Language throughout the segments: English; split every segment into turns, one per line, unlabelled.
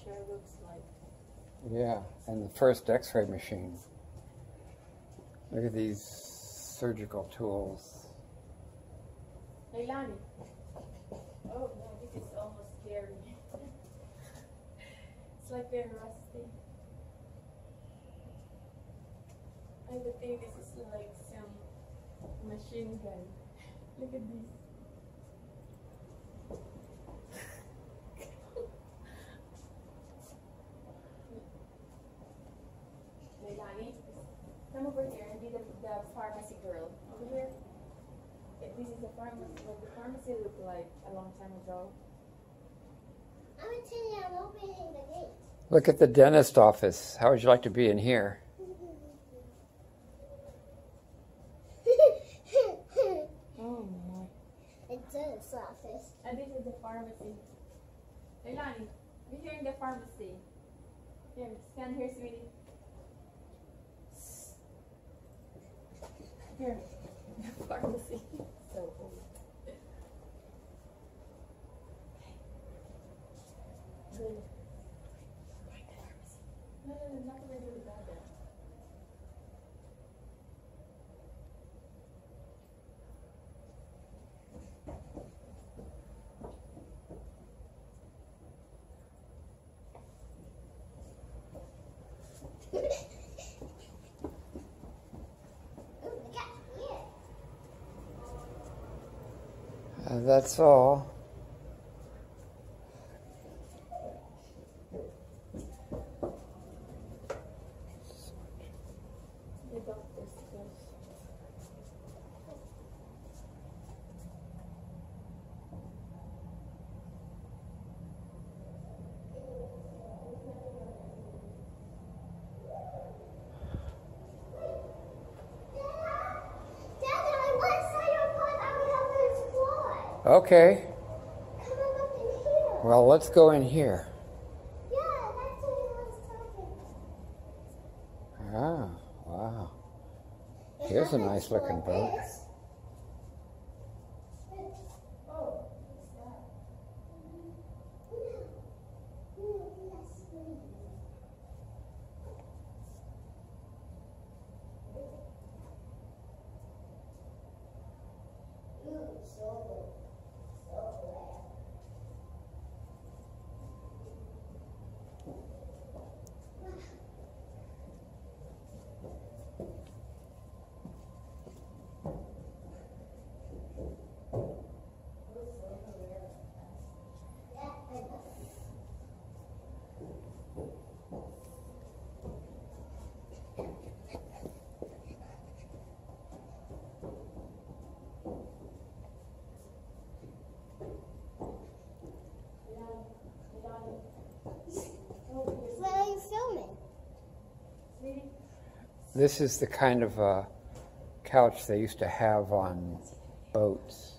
sure looks like.
Yeah, and the first X-ray machine. Look at these surgical tools.
Leilani. Oh no, this is almost scary. It's like very rusty. I would think this is like some machine gun. Look at this. Leilani, come over here and be the pharmacy girl. Over here. This is the pharmacy. What the pharmacy looked like a long time ago.
I'm gonna tell you, I'm opening the gate.
Look at the dentist office. How would you like to be in here?
Oh my.
It's a dentist office.
And this is the pharmacy. Leilani, we're here in the pharmacy. Here, stand here, sweetie. Here, the pharmacy. So old. Good. Right, the pharmacy. No, not really do that there.
That's all.
The doctor's close.
Okay.
Come on up in here.
Well, let's go in here.
Yeah, that's what I was talking about.
Ah, wow. Here's a nice looking boat.
Oh, what's that?
What are you filming?
This is the kind of couch they used to have on boats.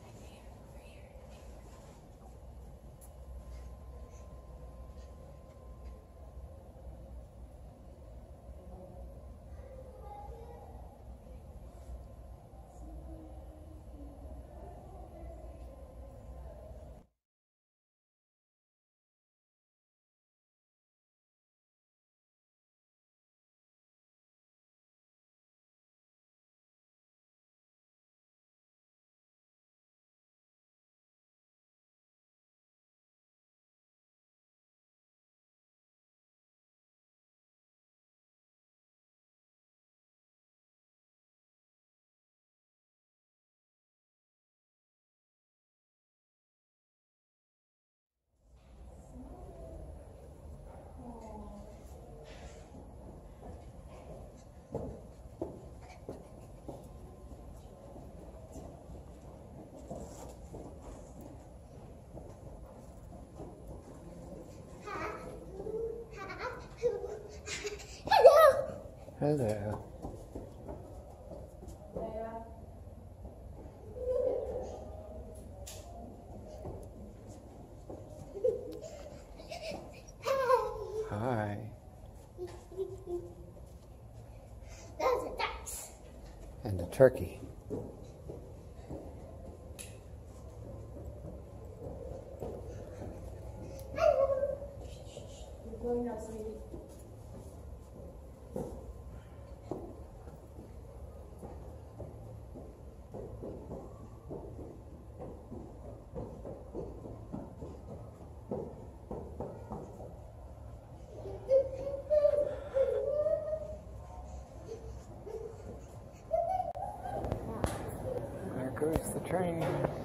Hello. Hi.
Those are ducks.
And a turkey.
going now, sweetie.
There goes the train.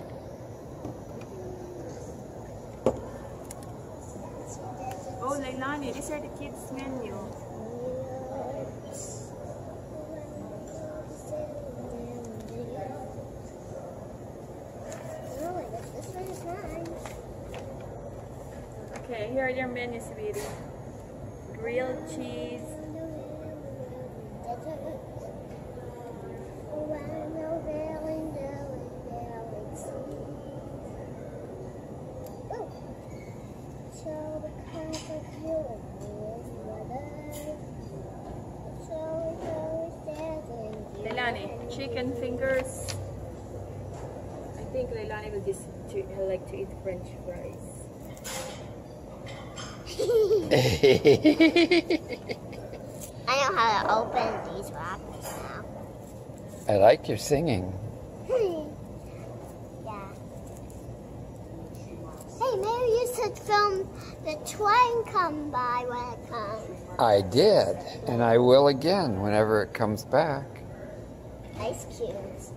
Oh, Leilani, these are the kids' menu.
This one is mine.
Okay, here are your menus, sweetie. Grilled cheese. Leilani, chicken fingers. I think Leilani will just like to eat French fries.
I know how to open these wrappers now.
I like your singing.
Yeah. Hey, maybe you should film the train come by when it comes.
I did, and I will again whenever it comes back.
Ice cubes.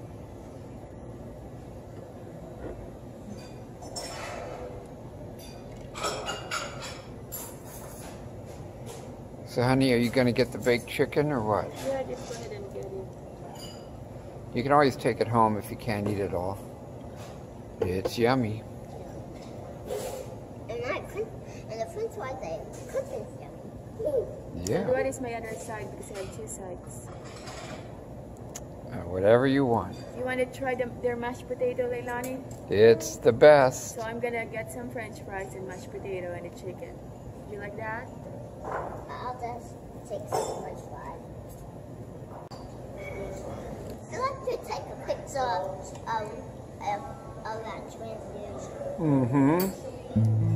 So, honey, are you going to get the baked chicken or what?
Yeah, just go ahead and get it.
You can always take it home if you can't eat it all. It's yummy.
And the French fries they cook is yummy.
And
Yeah.
what is my other side? Because I have two sides.
Whatever you want.
You want to try their mashed potato, Leilani?
It's the best.
So I'm gonna get some French fries and mashed potato and a chicken. You like that?
I'll just take some French fries. I like to take a picture of that train.
Mm-hmm.